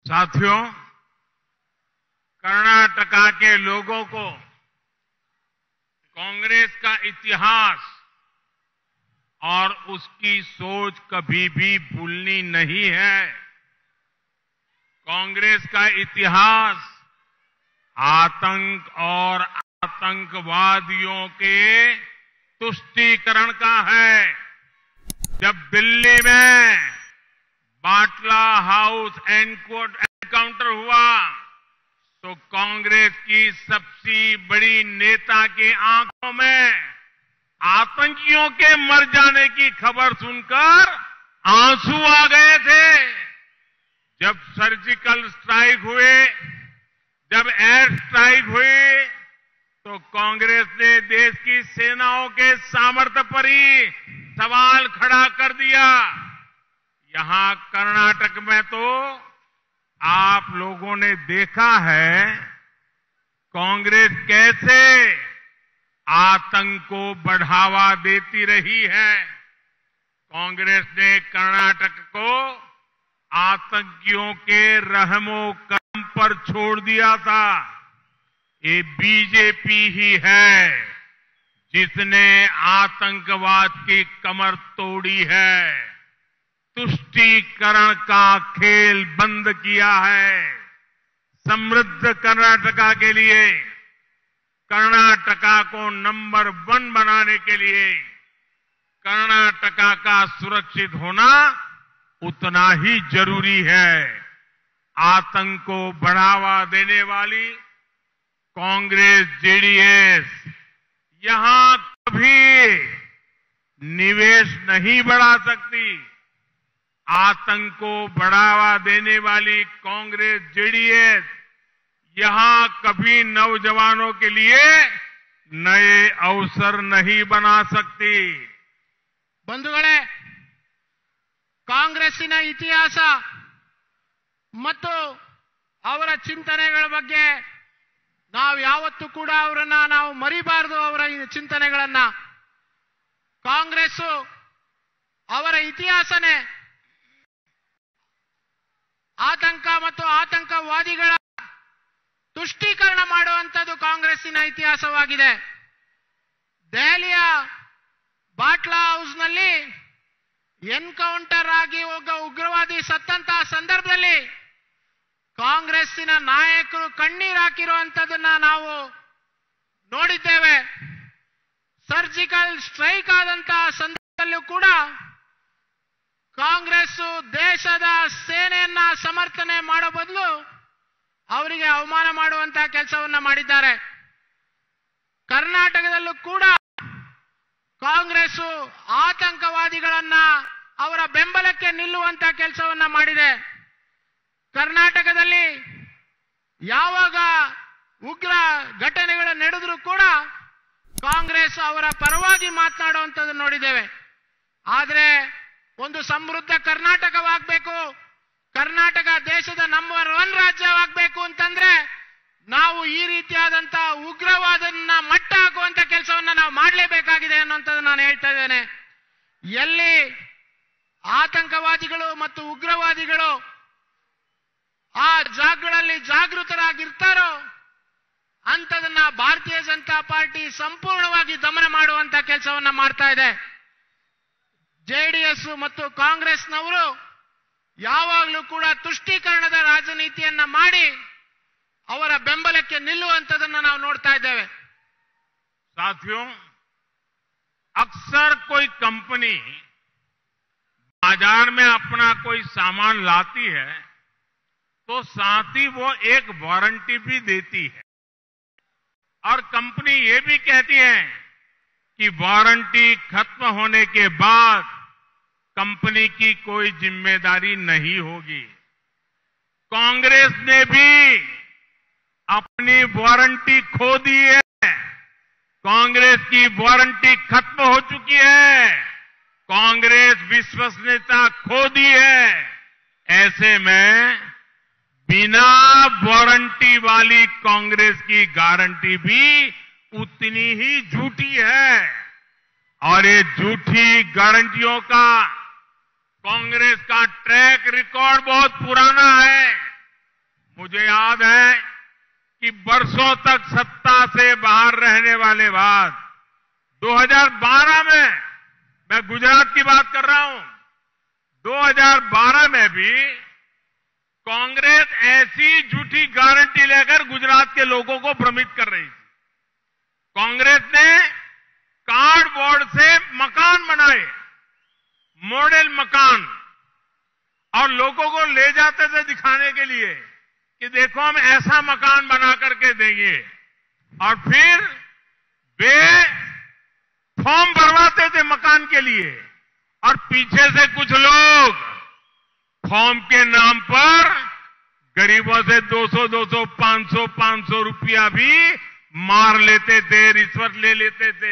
साथियों, कर्नाटका के लोगों को कांग्रेस का इतिहास और उसकी सोच कभी भी भूलनी नहीं है। कांग्रेस का इतिहास आतंक और आतंकवादियों के तुष्टीकरण का है। जब दिल्ली में बाटला हाउस एनकाउंटर हुआ तो कांग्रेस की सबसे बड़ी नेता की आंखों में आतंकियों के मर जाने की खबर सुनकर आंसू आ गए थे। जब सर्जिकल स्ट्राइक हुए, जब एयर स्ट्राइक हुई, तो कांग्रेस ने देश की सेनाओं के सामर्थ्य पर ही सवाल खड़ा कर दिया। यहां कर्नाटक में तो आप लोगों ने देखा है कांग्रेस कैसे आतंक को बढ़ावा देती रही है। कांग्रेस ने कर्नाटक को आतंकियों के रहमो करम पर छोड़ दिया था। ये बीजेपी ही है जिसने आतंकवाद की कमर तोड़ी है, तुष्टीकरण का खेल बंद किया है। समृद्ध कर्नाटका के लिए, कर्नाटका को नंबर 1 बनाने के लिए कर्नाटका का सुरक्षित होना उतना ही जरूरी है। आतंक को बढ़ावा देने वाली कांग्रेस, जेडीएस यहां कभी निवेश नहीं बढ़ा सकती। आतंक को बढ़ावा देने वाली कांग्रेस, जेडीएस यहां कभी नौजवानों के लिए नए अवसर नहीं बना सकती। ಬಂಧುಗಳೇ, ಕಾಂಗ್ರೆಸ್ಸಿನ ಇತಿಹಾಸ ಮತ್ತು ಅವರ ಚಿಂತನೆಗಳ ಬಗ್ಗೆ ನಾವು ಯಾವತ್ತೂ ಕೂಡ ಅವರನ್ನ ನಾವು ಮರಿಬಾರದು. ಅವರ ಚಿಂತನೆಗಳನ್ನ ಕಾಂಗ್ರೆಸ್ ಅವರ ಇತಿಹಾಸನೇ ಆತಂಕ ಮತ್ತು ಆತಂಕವಾದಿಗಳ ತುಷ್ಟೀಕರಣ ಮಾಡುವಂತದ್ದು ಕಾಂಗ್ರೆಸ್ಸಿನ ಇತಿಹಾಸವಾಗಿದೆ. ದೆಹಲಿಯ ಬಾಟ್ಲಾ ಹೌಸ್ನಲ್ಲಿ ಎನ್ಕೌಂಟರ್ ಆಗಿ ಒಬ್ಬ ಉಗ್ರವಾದಿ ಸತ್ತಂತಹ ಸಂದರ್ಭದಲ್ಲಿ ಕಾಂಗ್ರೆಸ್ಸಿನ ನಾಯಕರು ಕಣ್ಣೀರು ಹಾಕಿರುವಂತದನ್ನ ನಾವು ನೋಡಿದ್ದೇವೆ. ಸರ್ಜಿಕಲ್ ಸ್ಟ್ರೈಕ್ ಆದಂತಹ ಸಂದರ್ಭದಲ್ಲೂ ಕೂಡ ಕಾಂಗ್ರೆಸ್ ದೇಶದ ಸೇನೆಯನ್ನ ಸಮರ್ಥನೆ ಮಾಡೋ ಬದಲು ಅವರಿಗೆ ಅವಮಾನ ಮಾಡುವಂತಹ ಕೆಲಸವನ್ನ ಮಾಡಿದ್ದಾರೆ. ಕರ್ನಾಟಕದಲ್ಲೂ ಕೂಡ ಕಾಂಗ್ರೆಸ್ ಆತಂಕವಾದಿಗಳನ್ನ ಅವರ ಬೆಂಬಲಕ್ಕೆ ನಿಲ್ಲುವಂತಹ ಕೆಲಸವನ್ನ ಮಾಡಿದೆ. ಕರ್ನಾಟಕದಲ್ಲಿ ಯಾವಾಗ ಉಗ್ರ ಘಟನೆಗಳು ನಡೆದರೂ ಕೂಡ ಕಾಂಗ್ರೆಸ್ ಅವರ ಪರವಾಗಿ ಮಾತನಾಡುವಂಥದ್ದು ನೋಡಿದ್ದೇವೆ. ಆದರೆ ಒಂದು ಸಮೃದ್ಧ ಕರ್ನಾಟಕವಾಗಬೇಕು, ಕರ್ನಾಟಕ ದೇಶದ ನಂಬರ್ 1 ರಾಜ್ಯವಾಗಬೇಕು ಅಂತಂದ್ರೆ ನಾವು ಈ ರೀತಿಯಾದಂತಹ ಉಗ್ರವಾದನ್ನ ಮಟ್ಟ ಹಾಕುವಂತ ಕೆಲಸವನ್ನ ನಾವು ಮಾಡಲೇಬೇಕಾಗಿದೆ ಅನ್ನುವಂಥದ್ದು ನಾನು ಹೇಳ್ತಾ ಇದ್ದೇನೆ. ಎಲ್ಲಿ ಆತಂಕವಾದಿಗಳು ಮತ್ತು ಉಗ್ರವಾದಿಗಳು ಆ ಜಾಗಗಳಲ್ಲಿ ಜಾಗೃತರಾಗಿರ್ತಾರೋ ಅಂತದನ್ನ ಭಾರತೀಯ ಜನತಾ ಪಾರ್ಟಿ ಸಂಪೂರ್ಣವಾಗಿ ದಮನ ಮಾಡುವಂತ ಕೆಲಸವನ್ನ ಮಾಡ್ತಾ ಇದೆ. ಜೆಡಿಎಸ್ ಮತ್ತು ಕಾಂಗ್ರೆಸ್ನವರು ಯಾವಾಗಲೂ ಕೂಡ ತುಷ್ಟೀಕರಣದ ರಾಜನೀತಿಯನ್ನ ಮಾಡಿ ಅವರ ಬೆಂಬಲಕ್ಕೆ ನಿಲ್ಲುವಂತದನ್ನ ನಾವು ನೋಡ್ತಾ ಇದ್ದೇವೆ. साथियों, अक्सर कोई कंपनी बाजार में अपना कोई सामान लाती है तो साथ ही वो एक वारंटी भी देती है और कंपनी ये भी कहती है कि वारंटी खत्म होने के बाद कंपनी की कोई जिम्मेदारी नहीं होगी। कांग्रेस ने भी अपनी वारंटी खो दी है। कांग्रेस की वारंटी खत्म हो चुकी है। कांग्रेस विश्वसनीयता खो दी है। ऐसे में बिना वारंटी वाली कांग्रेस की गारंटी भी उतनी ही झूठी है और ये झूठी गारंटियों का कांग्रेस का ट्रैक रिकॉर्ड बहुत पुराना है। मुझे याद है कि बरसों तक सत्ता से बाहर रहने वाले बाद 2012 में, मैं गुजरात की बात कर रहा हूं, 2012 में भी कांग्रेस ऐसी झूठी गारंटी लेकर गुजरात के लोगों को भ्रमित कर रही थी। कांग्रेस ने कार्डबोर्ड से मकान बनाए, मॉडल मकान, और लोगों को ले जाते थे दिखाने के लिए कि देखो हम ऐसा मकान बना करके देंगे, और फिर वे फॉर्म भरवाते थे मकान के लिए, और पीछे से कुछ लोग फॉर्म के नाम पर गरीबों से 200, 500 रुपया भी मार लेते थे, रिश्वत ले लेते थे।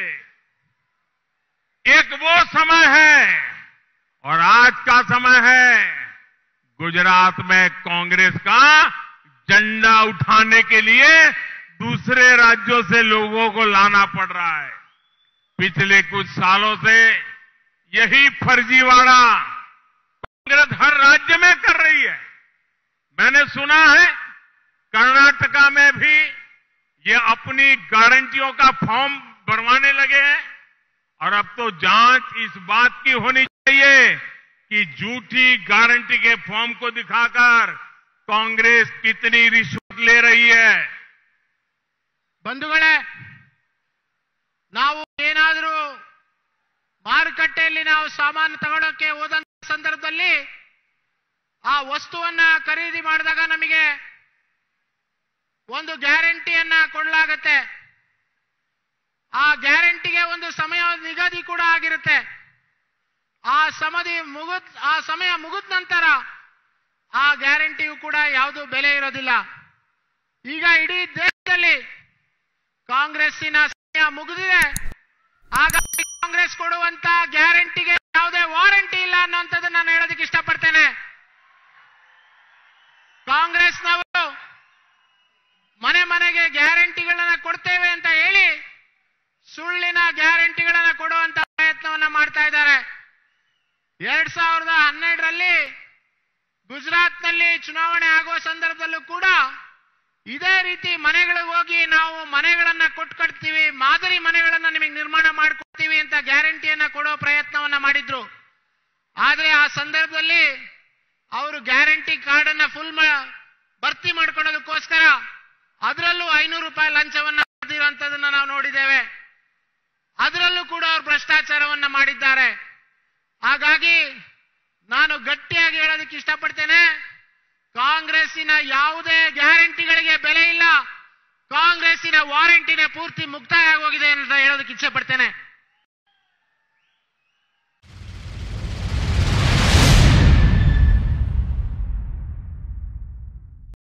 एक वो समय है और आज का समय है। गुजरात में कांग्रेस का झंडा उठाने के लिए दूसरे राज्यों से लोगों को लाना पड़ रहा है। पिछले कुछ सालों से यही फर्जीवाड़ा कांग्रेस हर राज्य में कर रही है। मैंने सुना है कर्नाटका में भी ये अपनी गारंटियों का फॉर्म भरवाने लगे हैं, और अब तो जांच इस बात की होनी चाहिए कि झूठी गारंटी के फॉर्म को दिखाकर कांग्रेस कितनी रिश्वत ले रही है। ಬಂಧುಗಳೇ, ನಾವು ಏನಾದರೂ ಮಾರುಕಟ್ಟೆಯಲ್ಲಿ ನಾವು ಸಾಮಾನು ತಗೊಳ್ಳೋಕೆ ಹೋದಂತ ಸಂದರ್ಭದಲ್ಲಿ ಆ ವಸ್ತುವನ್ನ ಖರೀದಿ ಮಾಡಿದಾಗ ನಮಗೆ ಒಂದು ಗ್ಯಾರಂಟಿಯನ್ನ ಕೊಡಲಾಗುತ್ತೆ. ಆ ಗ್ಯಾರಂಟಿಗೆ ಒಂದು ಸಮಯ ನಿಗದಿ ಕೂಡ ಆಗಿರುತ್ತೆ. ಆ ಸಮಯ ಮುಗಿದ ನಂತರ ಆ ಗ್ಯಾರಂಟಿಯು ಕೂಡ ಯಾವುದು ಬೆಲೆ ಇರೋದಿಲ್ಲ. ಈಗ ಇಡೀ ದೇಶದಲ್ಲಿ ಕಾಂಗ್ರೆಸ್ಸಿನ ಸಮಯ ಮುಗಿದಿದೆ. ಹಾಗಾಗಿ ಕಾಂಗ್ರೆಸ್ ಕೊಡುವಂತ ಗ್ಯಾರಂಟಿಗೆ ಯಾವುದೇ ವಾರಂಟಿ ಇಲ್ಲ ಅನ್ನುವಂಥದ್ದು ನಾನು ಹೇಳೋದಕ್ಕೆ ಇಷ್ಟಪಡ್ತೇನೆ. ಕಾಂಗ್ರೆಸ್ನವರು ಮನೆ ಮನೆಗೆ ಗ್ಯಾರಂಟಿಗಳನ್ನ ಕೊಡ್ತೇವೆ ಅಂತ ಹೇಳಿ ಸುಳ್ಳಿನ ಗ್ಯಾರಂಟಿಗಳನ್ನ ಕೊಡುವಂತ ಪ್ರಯತ್ನವನ್ನ ಮಾಡ್ತಾ ಇದ್ದಾರೆ. 2012ರಲ್ಲಿ ಗುಜರಾತ್ನಲ್ಲಿ ಚುನಾವಣೆ ಆಗುವ ಸಂದರ್ಭದಲ್ಲೂ ಕೂಡ ಇದೇ ರೀತಿ ಮನೆಗಳಿಗೆ ಹೋಗಿ ನಾವು ಮನೆಗಳನ್ನ ಕೊಟ್ಕೊಡ್ತೀವಿ, ಮಾದರಿ ಮನೆಗಳನ್ನ ನಿಮಗೆ ನಿರ್ಮಾಣ ಮಾಡಿಕೊಡ್ತೀವಿ ಅಂತ ಗ್ಯಾರಂಟಿಯನ್ನ ಕೊಡೋ ಪ್ರಯತ್ನವನ್ನ ಮಾಡಿದ್ರು. ಆದ್ರೆ ಆ ಸಂದರ್ಭದಲ್ಲಿ ಅವರು ಗ್ಯಾರಂಟಿ ಕಾರ್ಡ್ ಅನ್ನ ಫುಲ್ ಭರ್ತಿ ಮಾಡ್ಕೊಳ್ಳೋದಕ್ಕೋಸ್ಕರ ಅದರಲ್ಲೂ 500 ರೂಪಾಯಿ ಲಂಚವನ್ನ ಪಡೆದಿರುವಂತದನ್ನ ನಾವು ನೋಡಿದ್ದೇವೆ. ಅದರಲ್ಲೂ ಕೂಡ ಅವರು ಭ್ರಷ್ಟಾಚಾರವನ್ನ ಮಾಡಿದ್ದಾರೆ. ಹಾಗಾಗಿ ನಾನು ಗಟ್ಟಿಯಾಗಿ ಹೇಳೋದಕ್ಕೆ ಇಷ್ಟಪಡ್ತೇನೆ, ಕಾಂಗ್ರೆಸ್ಸಿನ ಯಾವುದೇ ಗ್ಯಾರಂಟಿಗಳಿಗೆ ಬೆಲೆ ಇಲ್ಲ. ಕಾಂಗ್ರೆಸ್ಸಿನ ವಾರಂಟಿನೇ ಪೂರ್ತಿ ಮುಕ್ತಾಯ ಆಗೋಗಿದೆ ಅಂತ ಹೇಳೋದಕ್ಕೆ ಇಚ್ಛೆ ಪಡ್ತೇನೆ.